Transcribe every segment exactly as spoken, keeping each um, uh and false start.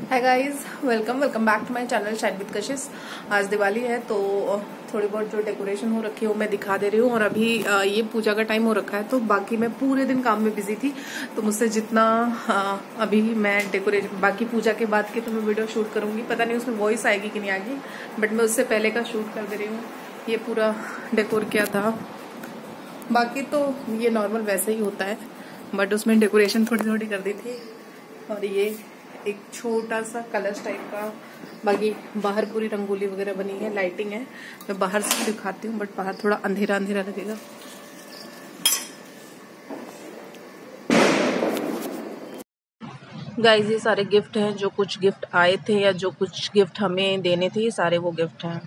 Hi guys, welcome welcome back to my channel shine with Kashish. आज दिवाली है तो थोड़ी बहुत जो डेकोरेशन हो रखी है वो मैं दिखा दे रही हूँ। और अभी ये पूजा का टाइम हो रखा है तो बाकी मैं पूरे दिन काम में बिजी थी, तो मुझसे जितना अभी मैं डेकोरेशन बाकी पूजा के बाद की तो मैं वीडियो शूट करूंगी। पता नहीं उसमें वॉइस आएगी कि नहीं आएगी, बट मैं उससे पहले का शूट कर दे रही हूँ। ये पूरा डेकोर किया था, बाकी तो ये नॉर्मल वैसे ही होता है, बट उसमें डेकोरेशन थोड़ी थोड़ी कर दी थी। और ये एक छोटा सा कलश टाइप का, बाकी बाहर पूरी रंगोली वगैरह बनी है, लाइटिंग है। मैं बाहर से दिखाती हूँ, बट बाहर थोड़ा अंधेरा अंधेरा लगेगा। गाइस, ये सारे गिफ्ट हैं, जो कुछ गिफ्ट आए थे या जो कुछ गिफ्ट हमें देने थे, ये सारे वो गिफ्ट हैं।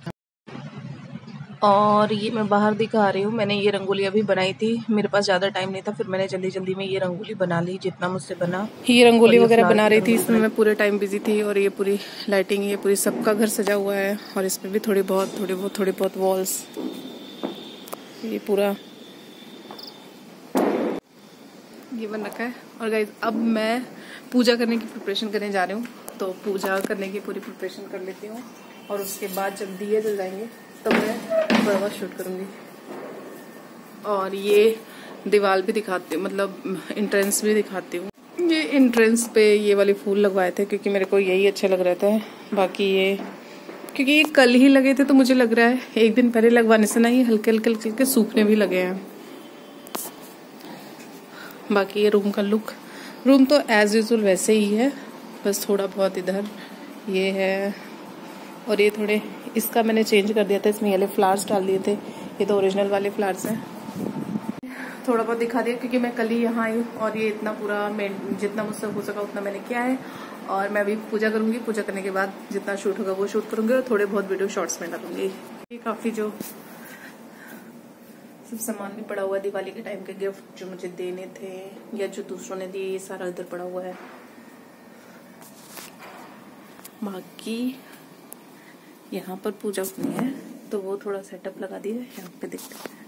और ये मैं बाहर दिखा रही हूँ। मैंने ये रंगोली अभी बनाई थी, मेरे पास ज़्यादा टाइम नहीं था, फिर मैंने जल्दी जल्दी में ये रंगोली बना ली जितना मुझसे बना। ये रंगोली वगैरह बना रही थी, इसमें मैं पूरे टाइम बिजी थी। और ये पूरी लाइटिंग, ये पूरी सबका घर सजा हुआ है। और इसमें भी थोड़ी बहुत थोड़ी बहुत थोड़ी बहुत वॉल्स, ये पूरा ये बन रखा है। और गाइस, अब मैं पूजा करने की प्रिपरेशन करने जा रही हूँ, तो पूजा करने की पूरी प्रिपरेशन कर लेती हूँ। और उसके बाद जब दिए जल जाएंगे तो मैं थोड़ा बहुत शूट करूंगी। और ये दीवार भी दिखाती हूँ, मतलब एंट्रेंस भी दिखाती हूँ। ये एंट्रेंस पे ये वाले फूल लगवाए थे क्योंकि मेरे को यही अच्छे लग रहे थे। बाकी ये क्योंकि ये कल ही लगे थे, तो मुझे लग रहा है एक दिन पहले लगवाने से ना ये हल्के हल्के हल्के हल्के सूखने भी लगे हैं। बाकी ये रूम का लुक, रूम तो एज यूजुअल वैसे ही है, बस थोड़ा बहुत इधर ये है। और ये थोड़े इसका मैंने चेंज कर दिया था, इसमें येलो फ्लावर्स डाल दिए थे। ये तो ओरिजिनल वाले फ्लावर्स हैं। थोड़ा बहुत दिखा दिया क्योंकि मैं कल ही यहाँ आई हूँ। और ये इतना पूरा जितना मुझसे हो सका उतना मैंने किया है। और मैं अभी पूजा करूंगी, पूजा करने के बाद जितना शूट होगा वो शूट करूंगी और थोड़े बहुत वीडियो शॉर्ट्स में डालूंगी। ये काफी जो सब सामान भी पड़ा हुआ है, दिवाली के टाइम के गिफ्ट जो मुझे देने थे या जो दूसरों ने दिए, ये सारा इधर पड़ा हुआ है। बाकी यहाँ पर पूजा होनी है तो वो थोड़ा सेटअप लगा दिया है, यहाँ पे देखते हैं।